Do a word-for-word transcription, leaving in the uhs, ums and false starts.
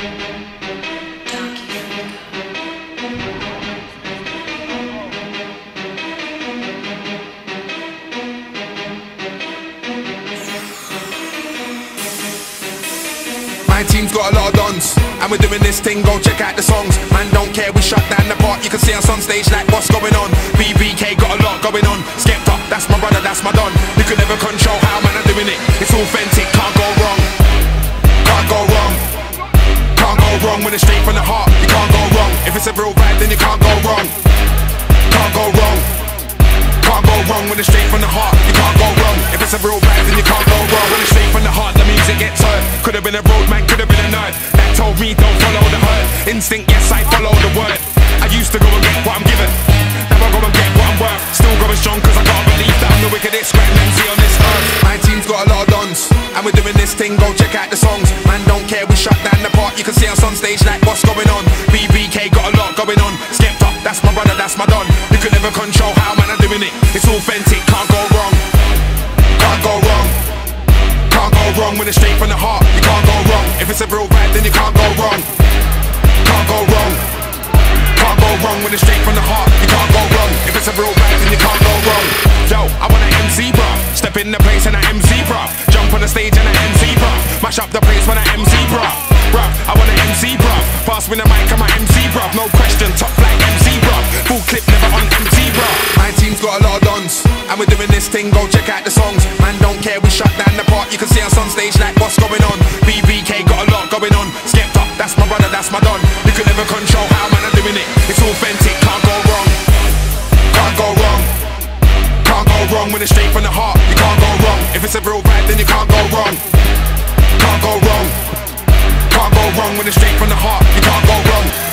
My team's got a lot of dons, and we're doing this thing, go check out the songs. Man don't care, we shut down the park, you can see us on stage like what's going on. B B K got a lot going on, Skepta, that's my brother, that's my don. You can never control how man are doing it, it's authentic, can't go wrong. Can't go wrong. Can't go wrong when it's straight from the heart, you can't go wrong. If it's a real vibe then you can't go wrong. Can't go wrong. Can't go wrong when it's straight from the heart, you can't go wrong. If it's a real vibe then you can't go wrong. When it's straight from the heart, the music gets heard. Could've been a roadman, could've been a nerd. That told me don't follow the herd. Instinct, yes, I follow the word. I used to go and get what I'm given, now I go and get what I'm worth. Still going strong cause I can't believe that I'm the wickedest grand M C on this earth. My team's got a lot of dons, and we're doing this thing, go check out the songs. Man don't care, we shut down the park, you can see us on stage like what's going on. B B K got a lot going on, Skepta, that's my brother, that's my don. You can never control how man are doing it, it's authentic, can't go wrong. Can't go wrong. Can't go wrong when it's straight from the heart, you can't go wrong. If it's a real vibe then you can't go wrong. Can't go wrong. Can't go wrong when it's straight from the heart, you can't go wrong. If it's a real vibe then you can't go wrong. Yo, I wanna M C bruv, step in the place and I M C bruv. Jump on the stage and I M C bruv. Mash up the place when I M C bruv. Bruv, I wanna M C bruv. Pass me the mic and my M C bruv. No question, top flight M C bruv. Full clip never on M T bruv. My team's got a lot of dons, and we're doing this thing, go check out the songs. Man don't care, we shut down the park, you can see us on stage like what's going on. B B K got a lot going on, Skepta, that's my brother, that's my don. You can never control how man are doing it, it's authentic, can't go wrong. Can't go wrong. Can't go wrong when it's straight from the heart, you can't go wrong. If it's a real vibe then you can't go wrong. Can't go wrong. Can't go wrong when it's straight from the heart, you can't go wrong.